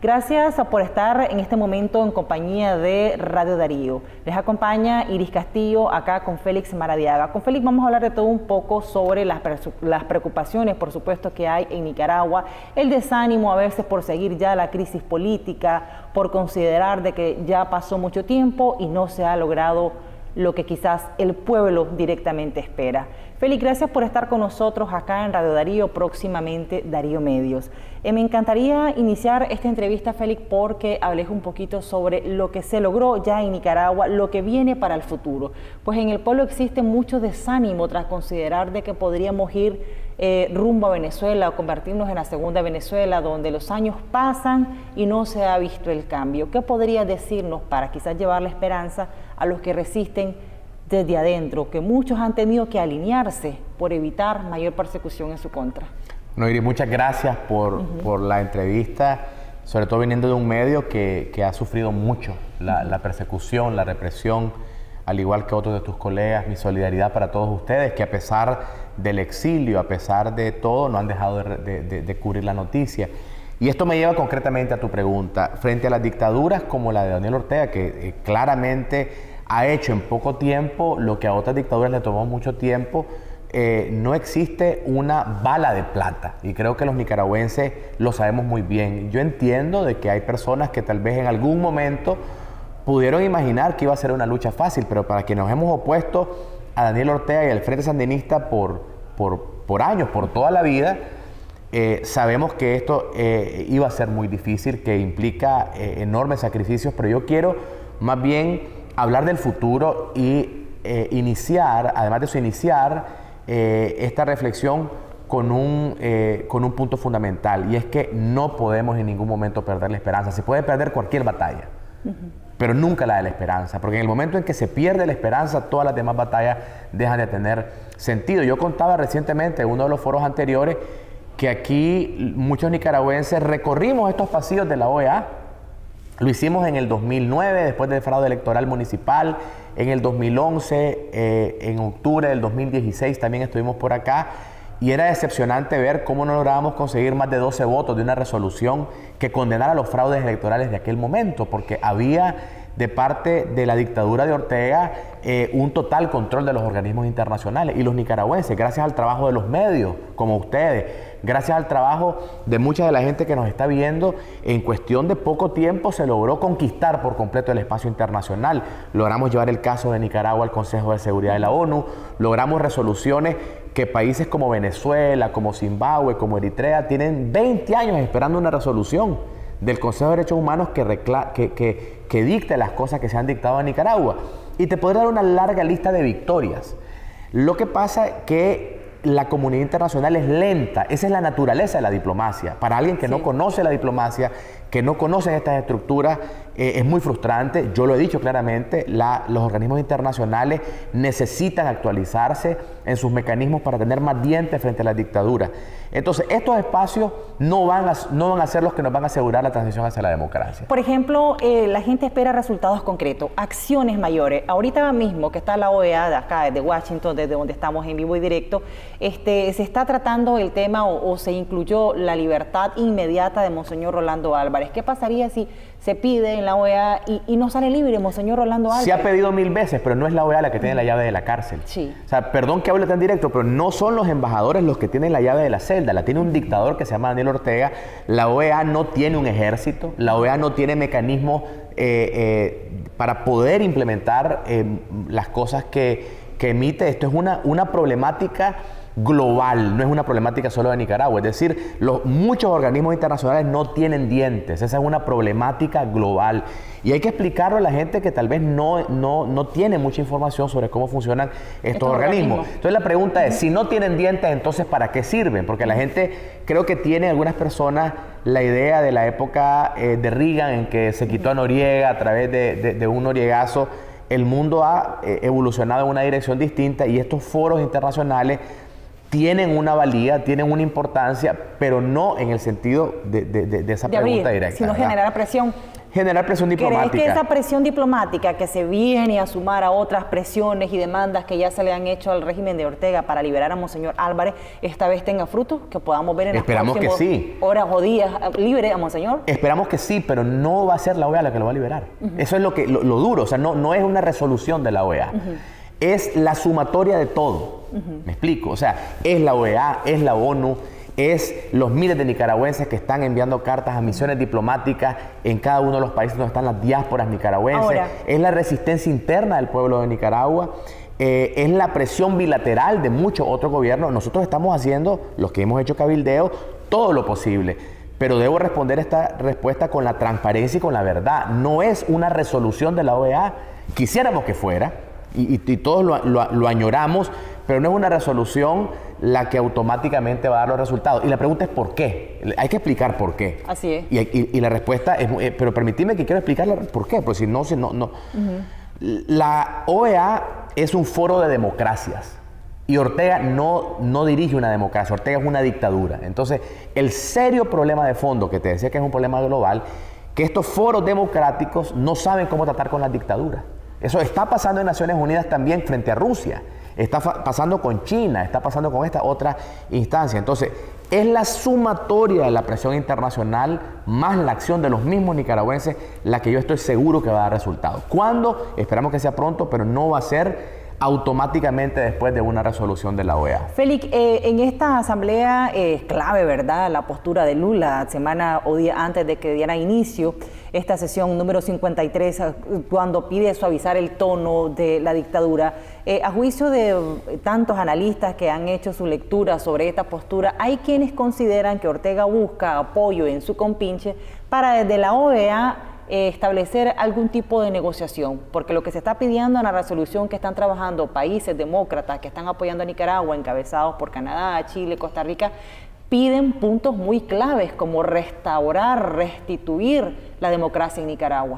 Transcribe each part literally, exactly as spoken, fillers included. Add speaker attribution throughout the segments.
Speaker 1: Gracias por estar en este momento en compañía de Radio Darío. Les acompaña Iris Castillo acá con Félix Maradiaga. Con Félix vamos a hablar de todo un poco sobre las, las preocupaciones, por supuesto, que hay en Nicaragua, el desánimo a veces por seguir ya la crisis política, por considerar de que ya pasó mucho tiempo y no se ha logrado lo que quizás el pueblo directamente espera. Félix, gracias por estar con nosotros acá en Radio Darío, próximamente Darío Medios. Eh, me encantaría iniciar esta entrevista, Félix, porque hables un poquito sobre lo que se logró ya en Nicaragua, lo que viene para el futuro. Pues en el pueblo existe mucho desánimo tras considerar de que podríamos ir eh, rumbo a Venezuela o convertirnos en la segunda Venezuela, donde los años pasan y no se ha visto el cambio. ¿Qué podría decirnos para quizás llevar la esperanza a los que resisten desde adentro, que muchos han tenido que alinearse por evitar mayor persecución en su contra?
Speaker 2: No, Iris, muchas gracias por, uh-huh. por la entrevista, sobre todo viniendo de un medio que, que ha sufrido mucho la, uh-huh. la persecución, la represión, al igual que otros de tus colegas. Mi solidaridad para todos ustedes, que a pesar del exilio, a pesar de todo, no han dejado de, de, de, de cubrir la noticia. Y esto me lleva concretamente a tu pregunta. Frente a las dictaduras como la de Daniel Ortega, que eh, claramente ha hecho en poco tiempo lo que a otras dictaduras le tomó mucho tiempo, eh, no existe una bala de plata. Y creo que los nicaragüenses lo sabemos muy bien. Yo entiendo de que hay personas que tal vez en algún momento pudieron imaginar que iba a ser una lucha fácil, pero para quienes nos hemos opuesto a Daniel Ortega y al Frente Sandinista por, por, por años, por toda la vida, eh, sabemos que esto eh, iba a ser muy difícil, que implica eh, enormes sacrificios, pero yo quiero más bien hablar del futuro y eh, iniciar, además de eso, iniciar eh, esta reflexión con un, eh, con un punto fundamental, y es que no podemos en ningún momento perder la esperanza. Se puede perder cualquier batalla, uh-huh. pero nunca la de la esperanza, porque en el momento en que se pierde la esperanza, todas las demás batallas dejan de tener sentido. Yo contaba recientemente en uno de los foros anteriores que aquí muchos nicaragüenses recorrimos estos pasillos de la O E A. Lo hicimos en el dos mil nueve, después del fraude electoral municipal, en el dos mil once, eh, en octubre del dos mil dieciséis también estuvimos por acá, y era decepcionante ver cómo no lográbamos conseguir más de doce votos de una resolución que condenara los fraudes electorales de aquel momento, porque había de parte de la dictadura de Ortega eh, un total control de los organismos internacionales. Y los nicaragüenses, gracias al trabajo de los medios como ustedes, gracias al trabajo de mucha de la gente que nos está viendo, en cuestión de poco tiempo se logró conquistar por completo el espacio internacional. Logramos llevar el caso de Nicaragua al Consejo de Seguridad de la ONU, logramos resoluciones que países como Venezuela, como Zimbabue, como Eritrea tienen veinte años esperando una resolución del Consejo de Derechos Humanos que, que, que, que dicte las cosas que se han dictado en Nicaragua. Y te podría dar una larga lista de victorias. Lo que pasa es que la comunidad internacional es lenta. Esa es la naturaleza de la diplomacia. Para alguien que sí. no conoce la diplomacia, que no conoce estas estructuras, eh, es muy frustrante. Yo lo he dicho claramente, la, los organismos internacionales necesitan actualizarse en sus mecanismos para tener más dientes frente a las dictaduras. Entonces, estos espacios no van, a, no van a ser los que nos van a asegurar la transición hacia la democracia.
Speaker 1: Por ejemplo, eh, la gente espera resultados concretos, acciones mayores. Ahorita mismo que está la O E A de acá, desde Washington, desde donde estamos en vivo y directo, este, se está tratando el tema o, o se incluyó la libertad inmediata de Monseñor Rolando Álvarez. ¿Qué pasaría si se pide en la O E A y, y no sale libre Monseñor Rolando Álvarez?
Speaker 2: Se ha pedido mil veces, pero no es la O E A la que tiene la llave de la cárcel.
Speaker 1: Sí.
Speaker 2: O sea, perdón que hable tan directo, pero no son los embajadores los que tienen la llave de la celda. La tiene un dictador que se llama Daniel Ortega. La O E A no tiene un ejército. La O E A no tiene mecanismos eh, eh, para poder implementar eh, las cosas que, que emite. Esto es una, una problemática global, no es una problemática solo de Nicaragua. Es decir, los, muchos organismos internacionales no tienen dientes. Esa es una problemática global. Y hay que explicarlo a la gente que tal vez no, no, no tiene mucha información sobre cómo funcionan estos, estos organismos. organismos. Entonces la pregunta es, si no tienen dientes, entonces ¿para qué sirven? Porque la gente, creo que tiene algunas personas la idea de la época eh, de Reagan, en que se quitó a Noriega a través de, de, de un noriegazo. El mundo ha eh, evolucionado en una dirección distinta, y estos foros internacionales tienen una valía, tienen una importancia, pero no en el sentido de, de, de, de esa
Speaker 1: de
Speaker 2: pregunta
Speaker 1: abrir,
Speaker 2: directa.
Speaker 1: Sino
Speaker 2: ¿verdad?
Speaker 1: Generar presión.
Speaker 2: generar presión diplomática.
Speaker 1: ¿Crees que esa presión diplomática que se viene a sumar a otras presiones y demandas que ya se le han hecho al régimen de Ortega para liberar a Monseñor Álvarez, esta vez tenga frutos? Que podamos ver en las
Speaker 2: Esperamos
Speaker 1: próximas
Speaker 2: que sí.
Speaker 1: horas o días libre a Monseñor.
Speaker 2: Esperamos que sí, pero no va a ser la O E A la que lo va a liberar. Uh-huh. Eso es lo, que, lo, lo duro, o sea, no, no es una resolución de la O E A. Uh-huh. Es la sumatoria de todo. Uh-huh. ¿Me explico? O sea, es la O E A, es la ONU, es los miles de nicaragüenses que están enviando cartas a misiones diplomáticas en cada uno de los países donde están las diásporas nicaragüenses. Ahora, es la resistencia interna del pueblo de Nicaragua. Eh, es la presión bilateral de muchos otros gobiernos. Nosotros estamos haciendo, los que hemos hecho cabildeo, todo lo posible. Pero debo responder esta respuesta con la transparencia y con la verdad. No es una resolución de la O E A. Quisiéramos que fuera, y, y, y todos lo, lo, lo añoramos, pero no es una resolución la que automáticamente va a dar los resultados. Y la pregunta es ¿por qué? Hay que explicar por qué.
Speaker 1: Así es.
Speaker 2: Y, y, y la respuesta es, eh, pero permitidme que quiero explicar por qué, porque si no, si no, no. Uh-huh. La O E A es un foro de democracias. Y Ortega no, no dirige una democracia, Ortega es una dictadura. Entonces, el serio problema de fondo, que te decía que es un problema global, que estos foros democráticos no saben cómo tratar con las dictaduras. Eso está pasando en Naciones Unidas también frente a Rusia. Está pasando con China, está pasando con esta otra instancia. Entonces, es la sumatoria de la presión internacional más la acción de los mismos nicaragüenses la que yo estoy seguro que va a dar resultados. ¿Cuándo? Esperamos que sea pronto, pero no va a ser automáticamente después de una resolución de la O E A.
Speaker 1: Félix, eh, en esta asamblea es eh, clave, ¿verdad?, la postura de Lula, semana o día antes de que diera inicio esta sesión número cincuenta y tres, cuando pide suavizar el tono de la dictadura. Eh, a juicio de tantos analistas que han hecho su lectura sobre esta postura, hay quienes consideran que Ortega busca apoyo en su compinche para desde la O E A Eh, establecer algún tipo de negociación, porque lo que se está pidiendo en la resolución que están trabajando países demócratas que están apoyando a Nicaragua, encabezados por Canadá, Chile, Costa Rica, piden puntos muy claves como restaurar, restituir la democracia en Nicaragua.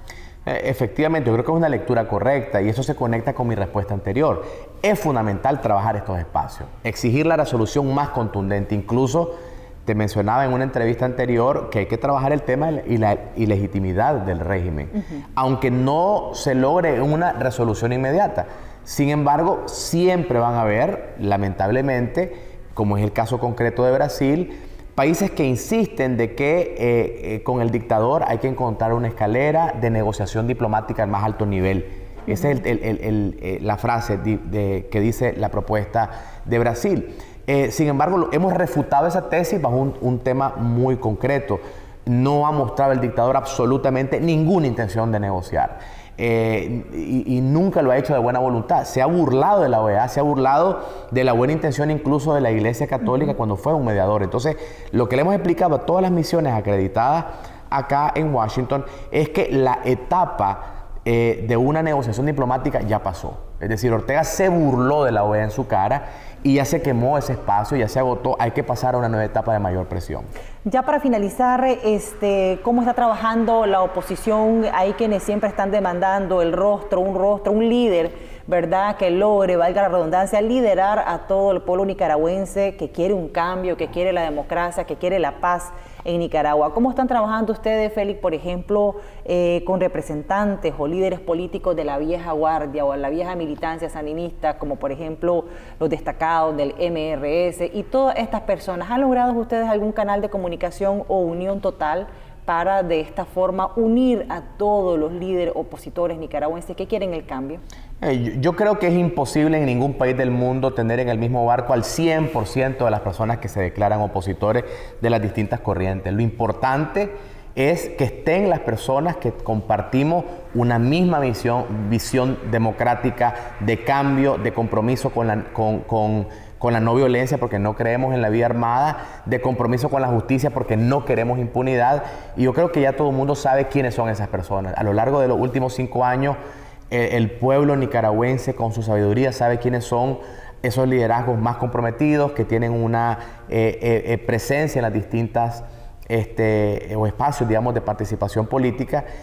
Speaker 2: Eh, efectivamente, yo creo que es una lectura correcta y eso se conecta con mi respuesta anterior. Es fundamental trabajar estos espacios, exigir la resolución más contundente, incluso te mencionaba en una entrevista anterior que hay que trabajar el tema y la ilegitimidad del régimen, uh-huh. aunque no se logre una resolución inmediata. Sin embargo, siempre van a haber, lamentablemente, como es el caso concreto de Brasil, países que insisten de que eh, eh, con el dictador hay que encontrar una escalera de negociación diplomática al más alto nivel. Uh-huh. Esa es el, el, el, el, eh, la frase de, de, que dice la propuesta de Brasil. Eh, sin embargo, hemos refutado esa tesis bajo un, un tema muy concreto. No ha mostrado el dictador absolutamente ninguna intención de negociar. Eh, y, y nunca lo ha hecho de buena voluntad. Se ha burlado de la O E A, se ha burlado de la buena intención incluso de la Iglesia Católica uh-huh. cuando fue un mediador. Entonces, lo que le hemos explicado a todas las misiones acreditadas acá en Washington es que la etapa eh, de una negociación diplomática ya pasó. Es decir, Ortega se burló de la O E A en su cara y ya se quemó ese espacio, ya se agotó, hay que pasar a una nueva etapa de mayor presión.
Speaker 1: Ya para finalizar, este, ¿cómo está trabajando la oposición? Hay quienes siempre están demandando el rostro, un rostro, un líder, ¿verdad?, que logre, valga la redundancia, liderar a todo el pueblo nicaragüense que quiere un cambio, que quiere la democracia, que quiere la paz en Nicaragua. ¿Cómo están trabajando ustedes, Félix, por ejemplo, eh, con representantes o líderes políticos de la vieja guardia o la vieja militancia sandinista, como por ejemplo los destacados del M R S y todas estas personas? ¿Han logrado ustedes algún canal de comunicación o unión total para de esta forma unir a todos los líderes opositores nicaragüenses que quieren el cambio?
Speaker 2: Eh, yo, yo creo que es imposible en ningún país del mundo tener en el mismo barco al cien por ciento de las personas que se declaran opositores de las distintas corrientes. Lo importante es que estén las personas que compartimos una misma visión, visión democrática, de cambio, de compromiso con la, con, con, con la no violencia porque no creemos en la vía armada, de compromiso con la justicia porque no queremos impunidad. Y yo creo que ya todo el mundo sabe quiénes son esas personas. A lo largo de los últimos cinco años, eh, el pueblo nicaragüense con su sabiduría sabe quiénes son esos liderazgos más comprometidos, que tienen una eh, eh, presencia en las distintas Este, o espacios, digamos, de participación política.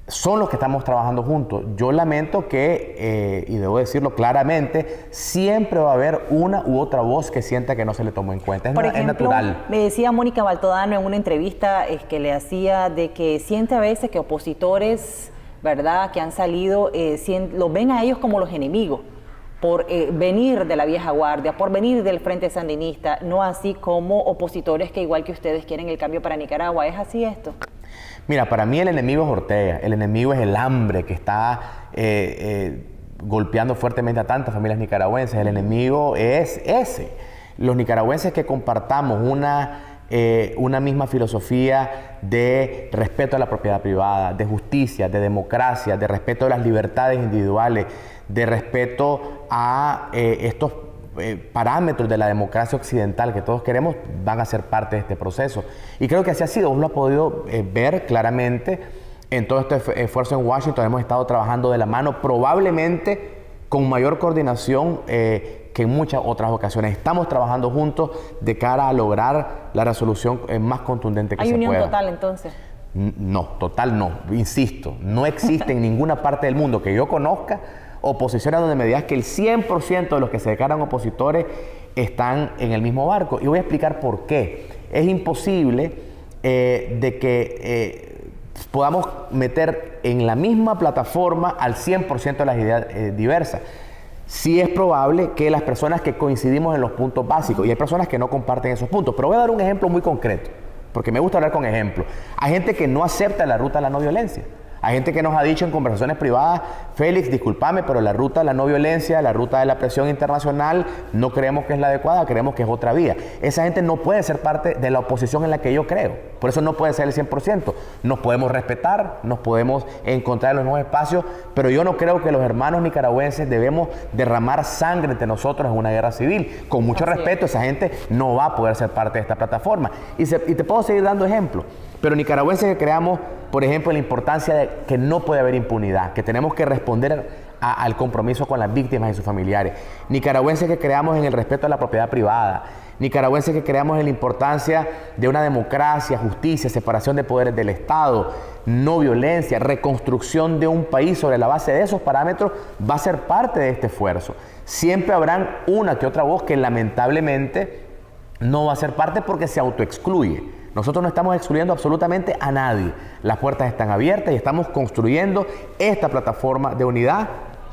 Speaker 2: son los que estamos trabajando juntos. Yo lamento que, eh, y debo decirlo claramente, siempre va a haber una u otra voz que sienta que no se le tomó en cuenta. Es,
Speaker 1: Por
Speaker 2: na-
Speaker 1: ejemplo,
Speaker 2: es natural.
Speaker 1: me decía Mónica Baltodano en una entrevista es que le hacía de que siente a veces que opositores, ¿verdad?, que han salido, eh, sien- los ven a ellos como los enemigos por eh, venir de la vieja guardia, por venir del Frente Sandinista, no así como opositores que igual que ustedes quieren el cambio para Nicaragua. ¿Es así esto?
Speaker 2: Mira, para mí el enemigo es Ortega, el enemigo es el hambre que está eh, eh, golpeando fuertemente a tantas familias nicaragüenses, el enemigo es ese. Los nicaragüenses que compartamos una, eh, una misma filosofía de respeto a la propiedad privada, de justicia, de democracia, de respeto a las libertades individuales, de respeto a eh, estos Eh, parámetros de la democracia occidental que todos queremos, van a ser parte de este proceso. Y creo que así ha sido, uno lo ha podido eh, ver claramente en todo este esfuerzo en Washington. Hemos estado trabajando de la mano, probablemente con mayor coordinación eh, que en muchas otras ocasiones. Estamos trabajando juntos de cara a lograr la resolución eh, más contundente que se
Speaker 1: ¿Hay unión
Speaker 2: pueda.
Speaker 1: total entonces?
Speaker 2: No, total no. Insisto, no existe en ninguna parte del mundo que yo conozca oposiciones donde me digas que el cien por ciento de los que se declaran opositores están en el mismo barco. Y voy a explicar por qué. Es imposible eh, de que eh, podamos meter en la misma plataforma al cien por ciento de las ideas eh, diversas. Sí es probable que las personas que coincidimos en los puntos básicos, y hay personas que no comparten esos puntos, pero voy a dar un ejemplo muy concreto, porque me gusta hablar con ejemplos. Hay gente que no acepta la ruta a la no violencia. Hay gente que nos ha dicho en conversaciones privadas, Félix, discúlpame, pero la ruta de la no violencia, la ruta de la presión internacional, no creemos que es la adecuada, creemos que es otra vía. Esa gente no puede ser parte de la oposición en la que yo creo. Por eso no puede ser el cien por ciento. Nos podemos respetar, nos podemos encontrar en los nuevos espacios, pero yo no creo que los hermanos nicaragüenses debemos derramar sangre entre nosotros en una guerra civil. Con mucho
Speaker 1: Así
Speaker 2: respeto,
Speaker 1: es.
Speaker 2: esa gente no va a poder ser parte de esta plataforma. Y, se, y te puedo seguir dando ejemplos. Pero nicaragüenses que creamos, por ejemplo, la importancia de que no puede haber impunidad, que tenemos que responder a, al compromiso con las víctimas y sus familiares. Nicaragüenses que creamos en el respeto a la propiedad privada. Nicaragüenses que creamos en la importancia de una democracia, justicia, separación de poderes del Estado, no violencia, reconstrucción de un país sobre la base de esos parámetros, va a ser parte de este esfuerzo. Siempre habrán una que otra voz que lamentablemente no va a ser parte porque se autoexcluye. Nosotros no estamos excluyendo absolutamente a nadie. Las puertas están abiertas y estamos construyendo esta plataforma de unidad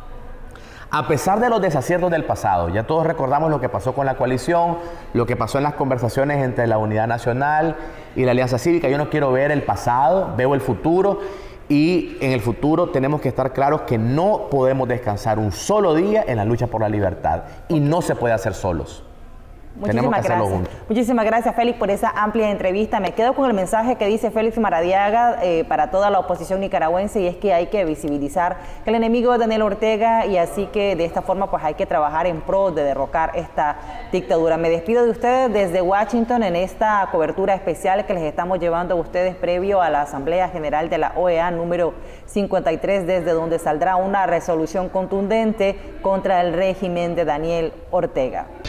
Speaker 2: a pesar de los desaciertos del pasado. Ya todos recordamos lo que pasó con la coalición, lo que pasó en las conversaciones entre la Unidad Nacional y la Alianza Cívica. Yo no quiero ver el pasado, veo el futuro. Y en el futuro tenemos que estar claros que no podemos descansar un solo día en la lucha por la libertad. Y no se puede hacer solos. Tenemos que hacerlo juntos.
Speaker 1: Muchísimas gracias, Félix, por esa amplia entrevista. Me quedo con el mensaje que dice Félix Maradiaga eh, para toda la oposición nicaragüense, y es que hay que visibilizar que el enemigo es Daniel Ortega, y así que de esta forma pues hay que trabajar en pro de derrocar esta dictadura. Me despido de ustedes desde Washington en esta cobertura especial que les estamos llevando a ustedes previo a la Asamblea General de la O E A número cincuenta y tres, desde donde saldrá una resolución contundente contra el régimen de Daniel Ortega.